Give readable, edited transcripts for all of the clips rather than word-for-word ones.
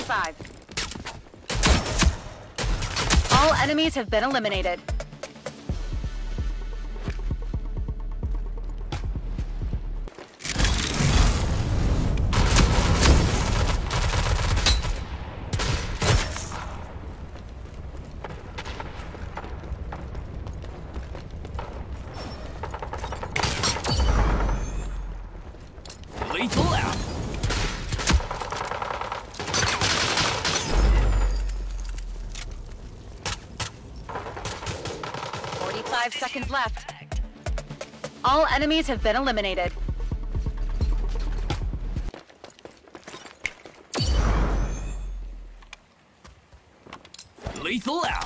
25. All enemies have been eliminated. Lethal out. Seconds left. All enemies have been eliminated. Lethal out.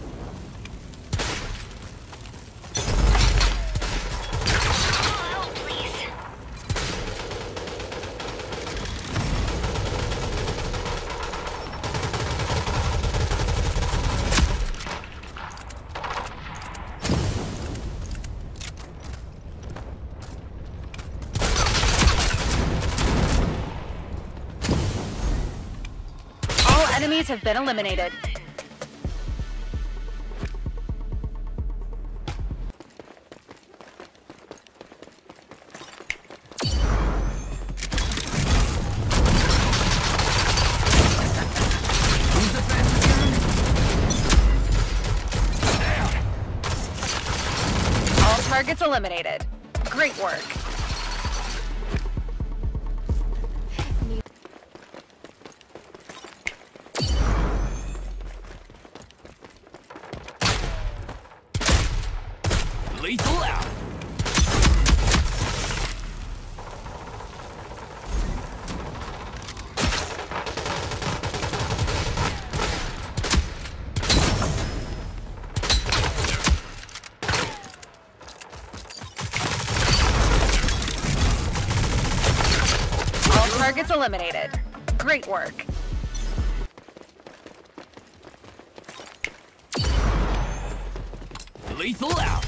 Enemies have been eliminated. Who's the fastest gun? All targets eliminated. Great work. Lethal out. All targets eliminated. Great work. Lethal out.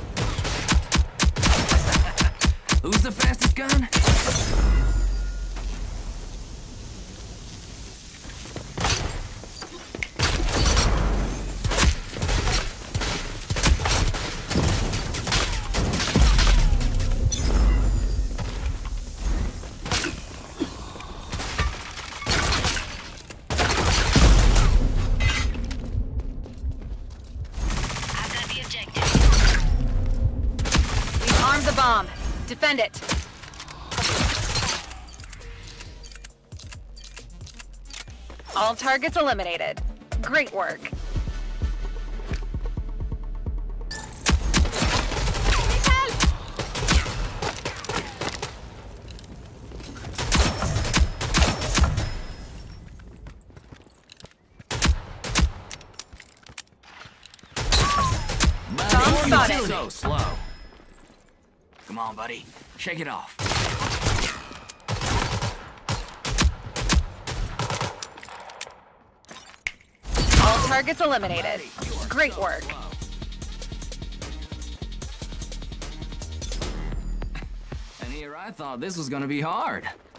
Who's the fastest gun? I've got the objective. We've armed the bomb. Defend it. All targets eliminated. Great work. Bomb spotted. So slow. Come on, buddy. Shake it off. All targets eliminated. Great work. And here I thought this was gonna be hard.